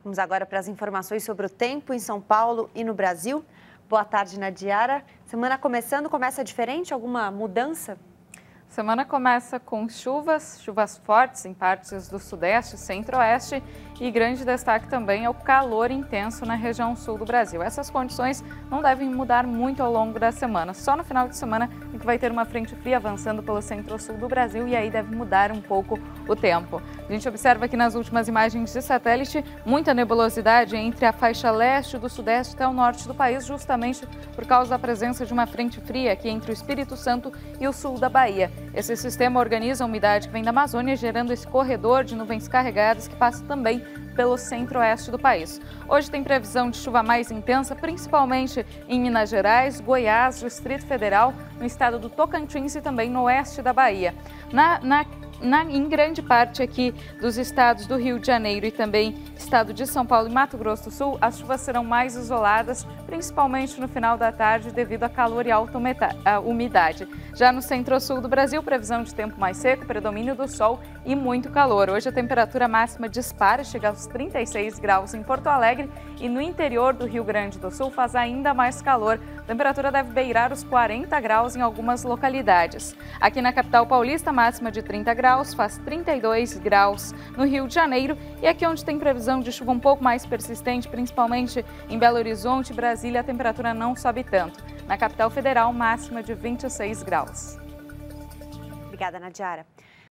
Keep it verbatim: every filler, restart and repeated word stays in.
Vamos agora para as informações sobre o tempo em São Paulo e no Brasil. Boa tarde, Nadiara. Semana começando, começa diferente? Alguma mudança? Semana começa com chuvas, chuvas fortes em partes do Sudeste e Centro-Oeste e grande destaque também é o calor intenso na região sul do Brasil. Essas condições não devem mudar muito ao longo da semana, só no final de semana em que vai ter uma frente fria avançando pelo centro-sul do Brasil e aí deve mudar um pouco o tempo. A gente observa aqui nas últimas imagens de satélite muita nebulosidade entre a faixa leste do Sudeste até o norte do país, justamente por causa da presença de uma frente fria aqui entre o Espírito Santo e o sul da Bahia. Esse sistema organiza a umidade que vem da Amazônia, gerando esse corredor de nuvens carregadas que passa também pelo centro-oeste do país. Hoje tem previsão de chuva mais intensa, principalmente em Minas Gerais, Goiás, Distrito Federal, no estado do Tocantins e também no oeste da Bahia. Na, na Na, em grande parte aqui dos estados do Rio de Janeiro e também estado de São Paulo e Mato Grosso do Sul, as chuvas serão mais isoladas, principalmente no final da tarde, devido a calor e alta umidade. Já no centro-sul do Brasil, previsão de tempo mais seco, predomínio do sol e muito calor. Hoje a temperatura máxima dispara, chega aos trinta e seis graus em Porto Alegre e no interior do Rio Grande do Sul faz ainda mais calor. A temperatura deve beirar os quarenta graus em algumas localidades. Aqui na capital paulista, máxima de trinta graus, faz trinta e dois graus no Rio de Janeiro e aqui onde tem previsão de chuva um pouco mais persistente, principalmente em Belo Horizonte e Brasília, a temperatura não sobe tanto. Na capital federal, máxima de vinte e seis graus. Obrigada, Nadiara.